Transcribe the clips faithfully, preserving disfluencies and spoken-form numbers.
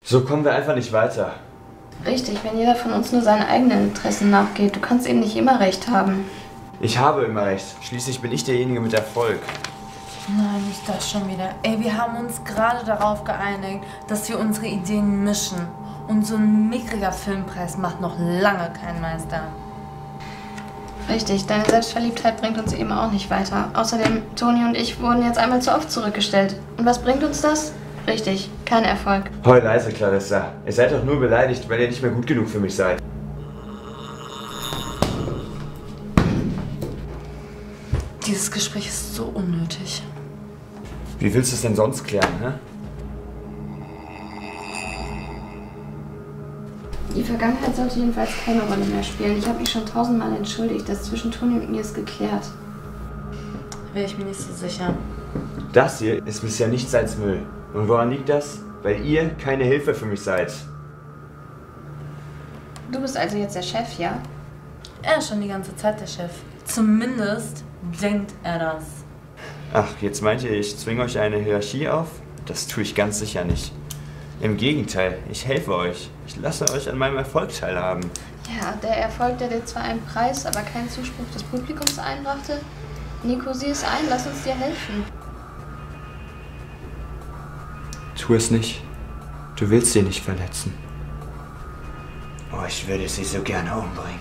So kommen wir einfach nicht weiter. Richtig, wenn jeder von uns nur seinen eigenen Interessen nachgeht. Du kannst eben nicht immer recht haben. Ich habe immer recht. Schließlich bin ich derjenige mit Erfolg. Nein, nicht das schon wieder. Ey, wir haben uns gerade darauf geeinigt, dass wir unsere Ideen mischen. Und so ein mickriger Filmpreis macht noch lange keinen Meister. Richtig, deine Selbstverliebtheit bringt uns eben auch nicht weiter. Außerdem, Toni und ich wurden jetzt einmal zu oft zurückgestellt. Und was bringt uns das? Richtig, kein Erfolg. Heul leise, Clarissa. Ihr seid doch nur beleidigt, weil ihr nicht mehr gut genug für mich seid. Dieses Gespräch ist so unnötig. Wie willst du es denn sonst klären, hä? Die Vergangenheit sollte jedenfalls keine Rolle mehr spielen. Ich habe mich schon tausendmal entschuldigt. Das zwischen Toni und mir ist geklärt. Wäre ich mir nicht so sicher. Das hier ist bisher nichts als Müll. Und woran liegt das? Weil ihr keine Hilfe für mich seid. Du bist also jetzt der Chef, ja? Er ist schon die ganze Zeit der Chef. Zumindest denkt er das. Ach, jetzt meint ihr, ich zwinge euch eine Hierarchie auf? Das tue ich ganz sicher nicht. Im Gegenteil, ich helfe euch. Ich lasse euch an meinem Erfolg teilhaben. Ja, der Erfolg, der dir zwar einen Preis, aber keinen Zuspruch des Publikums einbrachte. Nico, sieh es ein, lass uns dir helfen. Tu es nicht. Du willst sie nicht verletzen. Oh, ich würde sie so gerne umbringen.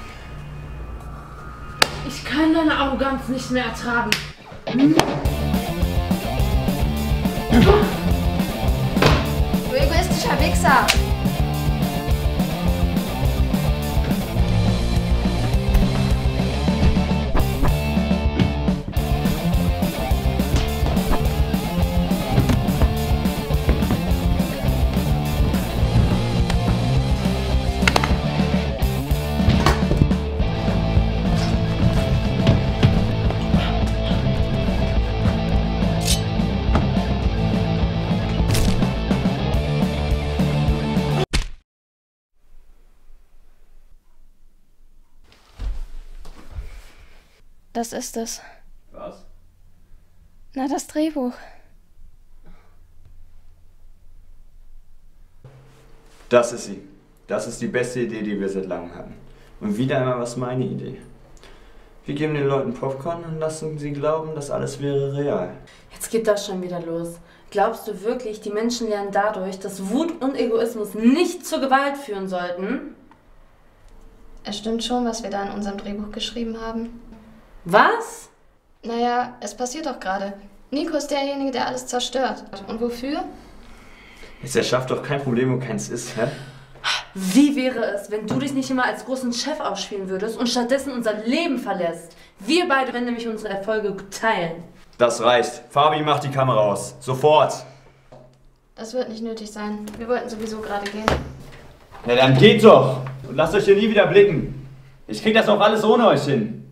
Ich kann deine Arroganz nicht mehr ertragen. Hm? Du egoistischer Wichser! Das ist es. Was? Na, das Drehbuch. Das ist sie. Das ist die beste Idee, die wir seit langem hatten. Und wieder einmal was meine Idee. Wir geben den Leuten Popcorn und lassen sie glauben, dass alles wäre real. Jetzt geht das schon wieder los. Glaubst du wirklich, die Menschen lernen dadurch, dass Wut und Egoismus nicht zur Gewalt führen sollten? Es stimmt schon, was wir da in unserem Drehbuch geschrieben haben. Was? Naja, es passiert doch gerade. Nico ist derjenige, der alles zerstört. Und wofür? Jetzt erschafft doch kein Problem, wo keins ist, hä? Wie wäre es, wenn du dich nicht immer als großen Chef ausspielen würdest und stattdessen unser Leben verlässt? Wir beide werden nämlich unsere Erfolge teilen. Das reicht. Fabi, mach die Kamera aus. Sofort. Das wird nicht nötig sein. Wir wollten sowieso gerade gehen. Na dann geht doch. Und lasst euch hier nie wieder blicken. Ich krieg das auch alles ohne euch hin.